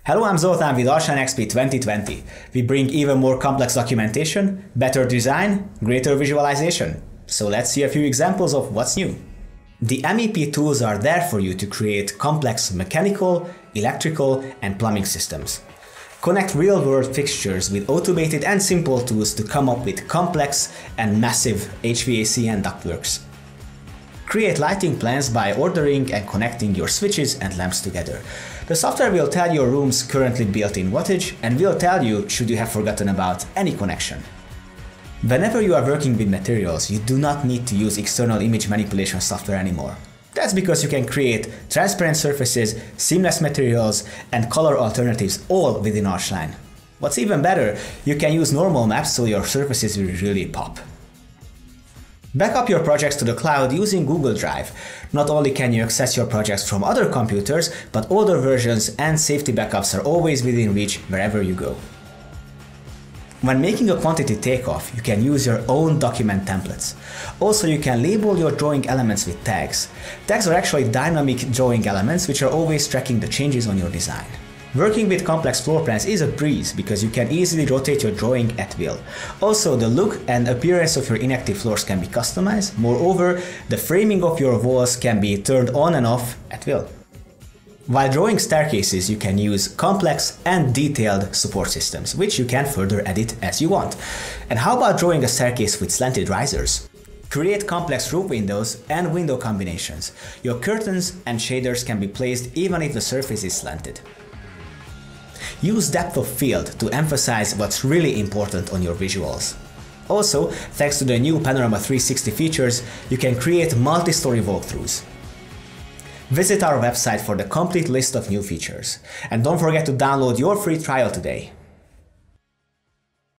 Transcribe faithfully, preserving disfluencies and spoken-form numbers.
Hello, I'm Zoltán with ARCHLine X P twenty twenty. We bring even more complex documentation, better design, greater visualization. So let's see a few examples of what's new. The M E P tools are there for you to create complex mechanical, electrical, and plumbing systems. Connect real-world fixtures with automated and simple tools to come up with complex and massive H V A C and ductworks. Create lighting plans by ordering and connecting your switches and lamps together. The software will tell your room's currently built-in wattage and will tell you should you have forgotten about any connection. Whenever you are working with materials, you do not need to use external image manipulation software anymore. That's because you can create transparent surfaces, seamless materials, and color alternatives all within ARCHLine. What's even better, you can use normal maps so your surfaces will really pop. Backup your projects to the cloud using Google Drive. Not only can you access your projects from other computers, but older versions and safety backups are always within reach wherever you go. When making a quantity takeoff, you can use your own document templates. Also, you can label your drawing elements with tags. Tags are actually dynamic drawing elements which are always tracking the changes on your design. Working with complex floor plans is a breeze because you can easily rotate your drawing at will. Also, the look and appearance of your inactive floors can be customized. Moreover, the framing of your walls can be turned on and off at will. While drawing staircases, you can use complex and detailed support systems, which you can further edit as you want. And how about drawing a staircase with slanted risers? Create complex roof windows and window combinations. Your curtains and shaders can be placed even if the surface is slanted. Use depth of field to emphasize what's really important on your visuals. Also, thanks to the new Panorama three sixty features, you can create multi-story walkthroughs. Visit our website for the complete list of new features. And don't forget to download your free trial today.